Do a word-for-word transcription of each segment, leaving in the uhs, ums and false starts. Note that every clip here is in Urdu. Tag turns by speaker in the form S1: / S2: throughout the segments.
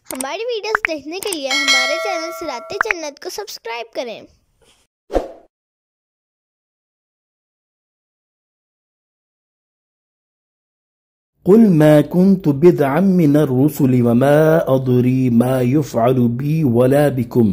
S1: ہماری ویڈیوز دیکھنے کے لیے ہمارے چینل صراط جنت کو سبسکرائب کریں۔
S2: قل ما كنت بدعا من الرسل وما أدري ما يفعل بي ولا بكم۔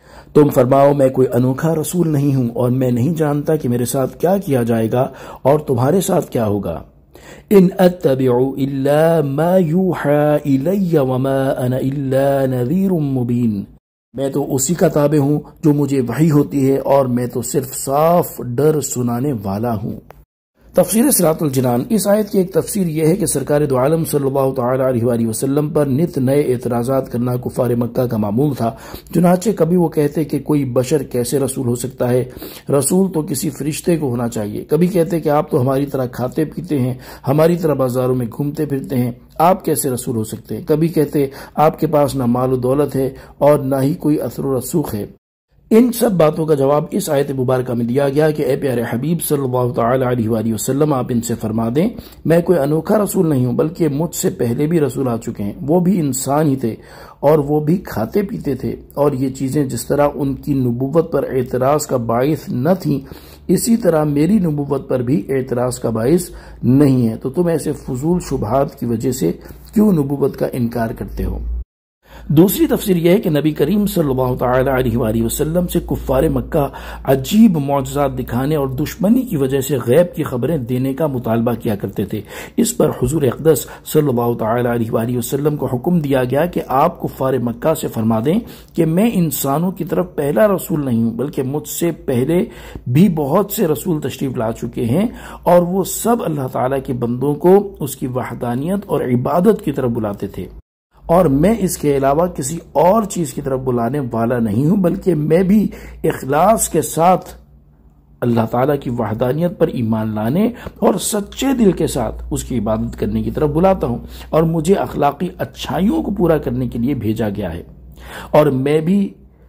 S2: تم فرماؤ میں کوئی انوکھا رسول نہیں ہوں اور میں نہیں جانتا کہ میرے ساتھ کیا کیا جائے گا اور تمہارے ساتھ کیا ہوگا۔ ان اتبع الا ما يوحى الي وما انا الا نذير مبين۔ میں تو اسی کا تابع ہوں جو مجھے وحی ہوتی ہے اور میں تو صرف صاف ڈر سنانے والا ہوں۔ تفسیر صراط الجنان۔ اس آیت کی ایک تفسیر یہ ہے کہ سرکار دو عالم صلی اللہ تعالی علیہ وآلہ وسلم پر نت نئے اعتراضات کرنا کفار مکہ کا معمول تھا۔ چنانچہ کبھی وہ کہتے کہ کوئی بشر کیسے رسول ہو سکتا ہے، رسول تو کسی فرشتے کو ہونا چاہیے۔ کبھی کہتے کہ آپ تو ہماری طرح کھاتے پیتے ہیں، ہماری طرح بازاروں میں گھومتے پھرتے ہیں، آپ کیسے رسول ہو سکتے ہیں۔ کبھی کہتے آپ کے پاس نہ مال و دولت ہے اور نہ ہی کوئی اثر و رسوخ ہے۔ ان سب باتوں کا جواب اس آیت مبارکہ میں دیا گیا کہ اے پیارے حبیب صلی اللہ تعالی علیہ وآلہ وسلم، آپ ان سے فرما دیں میں کوئی انوکھا رسول نہیں ہوں بلکہ مجھ سے پہلے بھی رسول آ چکے ہیں، وہ بھی انسان ہی تھے اور وہ بھی کھاتے پیتے تھے، اور یہ چیزیں جس طرح ان کی نبوت پر اعتراض کا باعث نہ تھیں اسی طرح میری نبوت پر بھی اعتراض کا باعث نہیں ہے، تو تم ایسے فضول شبہات کی وجہ سے کیوں نبوت کا انکار کرتے ہو۔ دوسری تفسیر یہ ہے کہ نبی کریم صلی اللہ تعالی علیہ وآلہ وسلم سے کفار مکہ عجیب معجزات دکھانے اور دشمنی کی وجہ سے غیب کی خبریں دینے کا مطالبہ کیا کرتے تھے۔ اس پر حضور اقدس صلی اللہ تعالی علیہ وآلہ وسلم کو حکم دیا گیا کہ آپ کفار مکہ سے فرما دیں کہ میں انسانوں کی طرف پہلا رسول نہیں ہوں بلکہ مجھ سے پہلے بھی بہت سے رسول تشریف لا چکے ہیں اور وہ سب اللہ تعالی کے بندوں کو اس کی وحدانیت اور عبادت کی طرف بلاتے تھے، اور میں اس کے علاوہ کسی اور چیز کی طرف بلانے والا نہیں ہوں بلکہ میں بھی اخلاص کے ساتھ اللہ تعالیٰ کی وحدانیت پر ایمان لانے اور سچے دل کے ساتھ اس کی عبادت کرنے کی طرف بلاتا ہوں، اور مجھے اخلاقی اچھائیوں کو پورا کرنے کے لیے بھیجا گیا ہے، اور میں بھی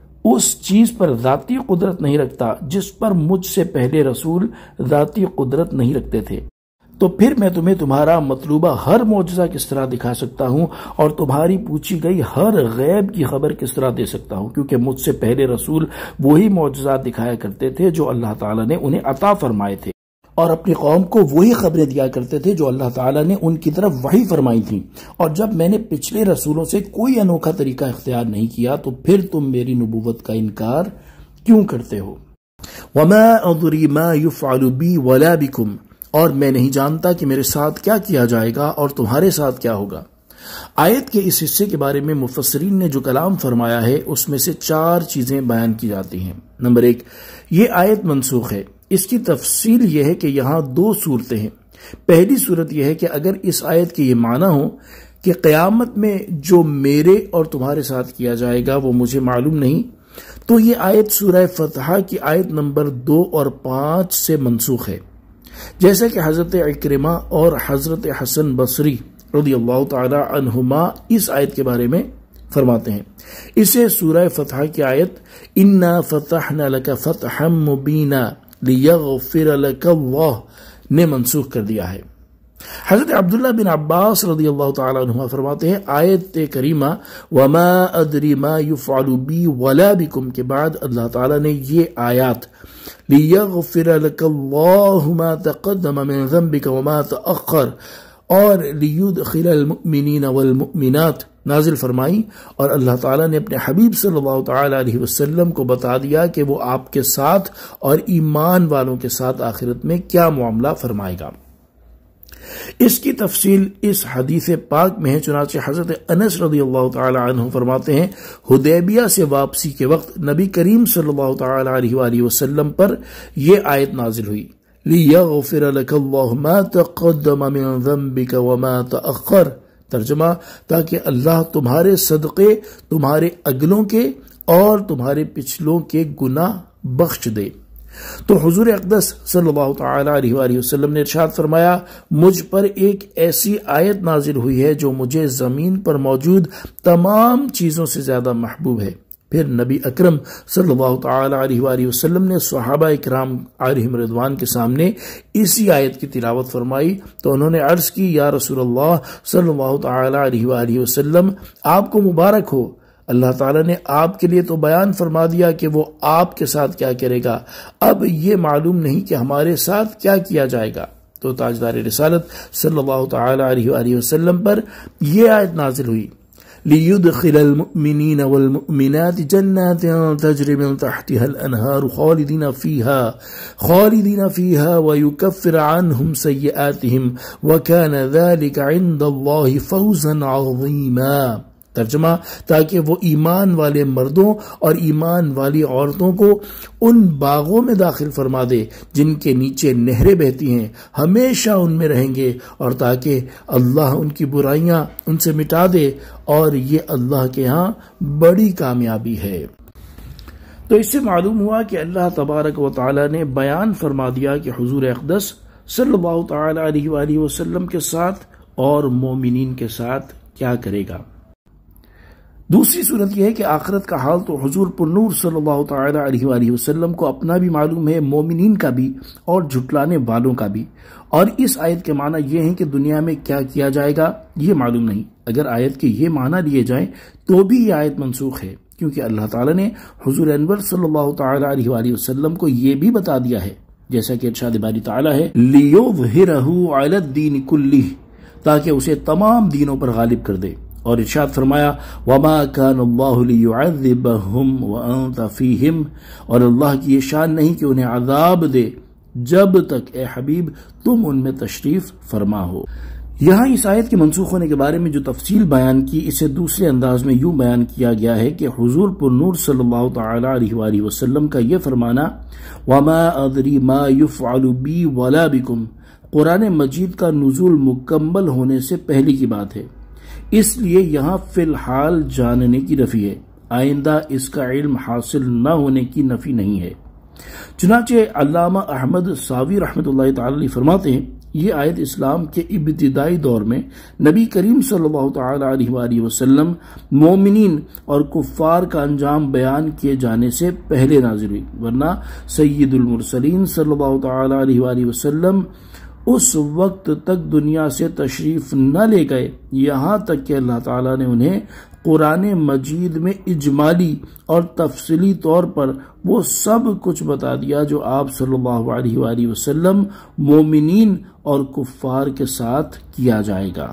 S2: اس چیز پر ذاتی قدرت نہیں رکھتا جس پر مجھ سے پہلے رسول ذاتی قدرت نہیں رکھتے تھے۔ تو پھر میں تمہیں تمہارا مطلوبہ ہر معجزہ کس طرح دکھا سکتا ہوں اور تمہاری پوچھی گئی ہر غیب کی خبر کس طرح دے سکتا ہوں، کیونکہ مجھ سے پہلے رسول وہی معجزات دکھایا کرتے تھے جو اللہ تعالیٰ نے انہیں عطا فرمائے تھے، اور اپنی قوم کو وہی خبریں دیا کرتے تھے جو اللہ تعالیٰ نے ان کی طرف وحی فرمائی تھی۔ اور جب میں نے پچھلے رسولوں سے کوئی انوکھا طریقہ اختیار نہیں کیا تو پھر تم میری نبوت کا انکار کیوں کرتے ہو۔ وما ادری ما يفعل بی ولا بکم، اور میں نہیں جانتا کہ میرے ساتھ کیا کیا جائے گا اور تمہارے ساتھ کیا ہوگا۔ آیت کے اس حصے کے بارے میں مفسرین نے جو کلام فرمایا ہے اس میں سے چار چیزیں بیان کی جاتی ہیں۔ نمبر ایک، یہ آیت منسوخ ہے۔ اس کی تفصیل یہ ہے کہ یہاں دو صورتیں ہیں۔ پہلی صورت یہ ہے کہ اگر اس آیت کے یہ معنی ہو کہ قیامت میں جو میرے اور تمہارے ساتھ کیا جائے گا وہ مجھے معلوم نہیں، تو یہ آیت سورہ فتح کی آیت نمبر دو اور پانچ سے منسوخ ہے، جیسا کہ حضرت عکرمہ اور حضرت حسن بصری رضی اللہ تعالی عنہما اس آیت کے بارے میں فرماتے ہیں۔ اسے سورہ فتح کی آیت اِنَّا فَتَحْنَا لَكَ فَتْحًا مُبِينًا لِيَغْفِرَ لَكَ اللَّهُ نے منسوخ کر دیا ہے۔ حضرت عبداللہ بن عباس رضی اللہ تعالی عنہما فرماتے ہیں آیت کریمہ وَمَا أَدْرِ مَا يُفْعَلُ بِي وَلَا بِكُمْ کے بعد اللہ تعالیٰ نے یہ آیات لِيَغْفِرَ لَكَ اللَّهُ مَا تَقَدَّمَ مِنْ ذَنْبِكَ وَمَا تَأَخَّرَ اور لِيُدْخِلَ الْمُؤْمِنِينَ وَالْمُؤْمِنَاتِ نازل فرمائی، اور اللہ تعالیٰ نے اپنے حبیب صلی اللہ تعالی علیہ وسلم کو بتا دیا کہ وہ آپ کے ساتھ اور ایمان والوں کے ساتھ آخرت میں کیا معاملہ فرمائے گا۔ اس کی تفصیل اس حدیث پاک میں ہے، چنانچہ حضرت انس رضی اللہ تعالی عنہ فرماتے ہیں حدیبیہ سے واپسی کے وقت نبی کریم صلی اللہ تعالی علیہ وآلہ وسلم پر یہ آیت نازل ہوئی لِيَغْفِرَ لَكَ اللَّهُ مَا تَقَدَّمَ مِنْ ذَنْبِكَ وَمَا تَأَخَّرَ، ترجمہ تاکہ اللہ تمہارے صدقے تمہارے اگلوں کے اور تمہارے پچھلوں کے گناہ بخش دے۔ تو حضور اقدس صلی اللہ تعالی علیہ وآلہ وسلم نے ارشاد فرمایا مجھ پر ایک ایسی آیت نازل ہوئی ہے جو مجھے زمین پر موجود تمام چیزوں سے زیادہ محبوب ہے، پھر نبی اکرم صلی اللہ تعالی علیہ وآلہ وسلم نے صحابہ اکرام علیہم رضوان کے سامنے اسی آیت کی تلاوت فرمائی تو انہوں نے عرض کی یا رسول اللہ صلی اللہ تعالی علیہ وآلہ وسلم آپ کو مبارک ہو، اللہ تعالیٰ نے آپ کے لیے تو بیان فرما دیا کہ وہ آپ کے ساتھ کیا کرے گا، اب یہ معلوم نہیں کہ ہمارے ساتھ کیا کیا جائے گا۔ تو تاجدار رسالت صلی اللہ تعالی علیہ وآلہ وسلم پر یہ آیت نازل ہوئی لِيُدْخِلَ الْمُؤْمِنِينَ وَالْمُؤْمِنَاتِ جَنَّاتٍ تَجْرِي مِن تَحْتِهَا الْأَنْهَارُ خَالِدِينَ فِيهَا خَالِدِينَ فِيهَا وَيُكَفِّرُ عَنْهُمْ سَيِّئَاتِهِمْ وَكَانَ ذَلِكَ عِندَ اللَّهِ فَوْزًا عَظِيمًا۔ ترجمہ، تاکہ وہ ایمان والے مردوں اور ایمان والی عورتوں کو ان باغوں میں داخل فرما دے جن کے نیچے نہریں بہتی ہیں، ہمیشہ ان میں رہیں گے، اور تاکہ اللہ ان کی برائیاں ان سے مٹا دے، اور یہ اللہ کے ہاں بڑی کامیابی ہے۔ تو اس سے معلوم ہوا کہ اللہ تبارک و تعالی نے بیان فرما دیا کہ حضور اقدس صلی اللہ تعالی علیہ وآلہ وسلم کے ساتھ اور مومنین کے ساتھ کیا کرے گا۔ دوسری صورت یہ ہے کہ آخرت کا حال تو حضور پر نور صلی اللہ تعالی علیہ وآلہ وسلم کو اپنا بھی معلوم ہے، مومنین کا بھی اور جھٹلانے والوں کا بھی، اور اس آیت کے معنی یہ ہیں کہ دنیا میں کیا کیا جائے گا یہ معلوم نہیں۔ اگر آیت کے یہ معنی لیے جائیں تو بھی یہ آیت منسوخ ہے، کیونکہ اللہ تعالیٰ نے حضور انور صلی اللہ تعالی علیہ وآلہ وسلم کو یہ بھی بتا دیا ہے، جیسا کہ ارشاد باری تعالیٰ ہے لِيُظْهِرَهُ عَلَى الدِّينِ كُلِّهِ، تاکہ اسے تمام دینوں پر غالب کر دے، اور ارشاد فرمایا وَمَا كَانَ اللَّهُ لِيُعَذِّبَهُمْ وَأَنْتَ فِيهِمْ، اور اللہ کی یہ شان نہیں کہ انہیں عذاب دے جب تک اے حبیب تم ان میں تشریف فرما ہو۔ یہاں اس آیت کے منسوخ ہونے کے بارے میں جو تفصیل بیان کی، اسے دوسرے انداز میں یوں بیان کیا گیا ہے کہ حضور پر نور صلی اللہ تعالی علیہ وآلہ وسلم کا یہ فرمانا وَمَا أَدْرِي مَا يُفْعَلُ بِي وَلَا بِكُمْ قرآن مجید کا نزول مکمل ہونے سے پہلے کی بات ہے، اس لیے یہاں فی الحال جاننے کی نفی ہے، آئندہ اس کا علم حاصل نہ ہونے کی نفی نہیں ہے۔ چنانچہ علامہ احمد ساوی رحمۃ اللہ تعالی علیہ فرماتے ہیں یہ آیت اسلام کے ابتدائی دور میں نبی کریم صلی اللہ تعالی علیہ وآلہ وسلم مومنین اور کفار کا انجام بیان کیے جانے سے پہلے نازل ہوئی، ورنہ سید المرسلین صلی اللہ تعالی علیہ وآلہ وسلم اس وقت تک دنیا سے تشریف نہ لے گئے یہاں تک کہ اللہ تعالیٰ نے انہیں قرآن مجید میں اجمالی اور تفصیلی طور پر وہ سب کچھ بتا دیا جو آپ صلی اللہ علیہ وآلہ وسلم مومنین اور کفار کے ساتھ کیا جائے گا۔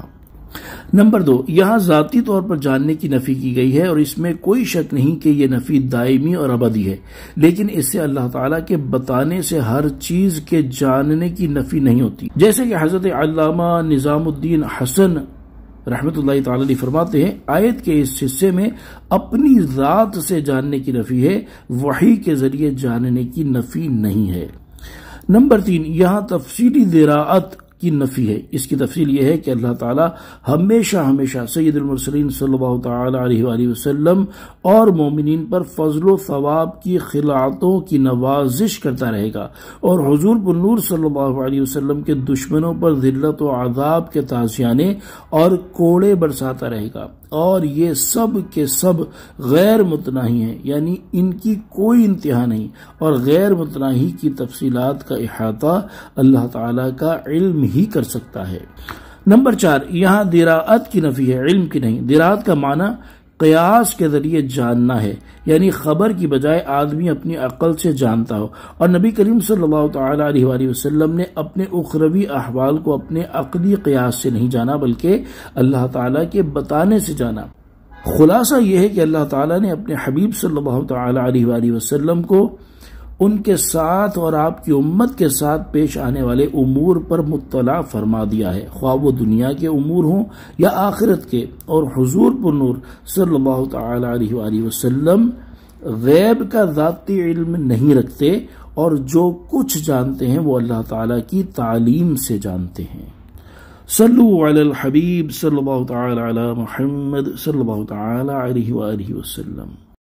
S2: نمبر دو، یہاں ذاتی طور پر جاننے کی نفی کی گئی ہے، اور اس میں کوئی شک نہیں کہ یہ نفی دائمی اور ابدی ہے، لیکن اس سے اللہ تعالیٰ کے بتانے سے ہر چیز کے جاننے کی نفی نہیں ہوتی، جیسے کہ حضرت علامہ نظام الدین حسن رحمت اللہ تعالی علیہ فرماتے ہیں آیت کے اس حصے میں اپنی ذات سے جاننے کی نفی ہے، وحی کے ذریعے جاننے کی نفی نہیں ہے۔ نمبر تین، یہاں تفصیلی دراعت کی نفی ہے، اس کی تفصیل یہ ہے کہ اللہ تعالیٰ ہمیشہ ہمیشہ سید المرسلین صلی اللہ تعالی علیہ وآلہ وسلم اور مومنین پر فضل و ثواب کی خلعتوں کی نوازش کرتا رہے گا، اور حضور پر نور صلی اللہ علیہ وسلم کے دشمنوں پر ذلت و عذاب کے تازیانے اور کوڑے برساتا رہے گا، اور یہ سب کے سب غیر متناہی ہیں، یعنی ان کی کوئی انتہا نہیں، اور غیر متناہی کی تفصیلات کا احاطہ اللہ تعالیٰ کا علم ہی کر سکتا ہے۔ نمبر چار، یہاں دراعت کی نفی ہے، علم کی نہیں۔ دراعت کا معنی قیاس کے ذریعے جاننا ہے، یعنی خبر کی بجائے آدمی اپنی عقل سے جانتا ہو، اور نبی کریم صلی اللہ تعالی علیہ وآلہ وسلم نے اپنے اخروی احوال کو اپنے عقلی قیاس سے نہیں جانا بلکہ اللہ تعالیٰ کے بتانے سے جانا۔ خلاصہ یہ ہے کہ اللہ تعالیٰ نے اپنے حبیب صلی اللہ تعالی علیہ وآلہ وسلم کو ان کے ساتھ اور آپ کی امت کے ساتھ پیش آنے والے امور پر مطلع فرما دیا ہے، خواہ وہ دنیا کے امور ہوں یا آخرت کے، اور حضور پر نور صلی اللہ تعالی علیہ وآلہ وسلم غیب کا ذاتی علم نہیں رکھتے، اور جو کچھ جانتے ہیں وہ اللہ تعالی کی تعلیم سے جانتے ہیں۔ صلو علی الحبیب صلی اللہ تعالی علی محمد صلی اللہ تعالی علیہ وآلہ وسلم۔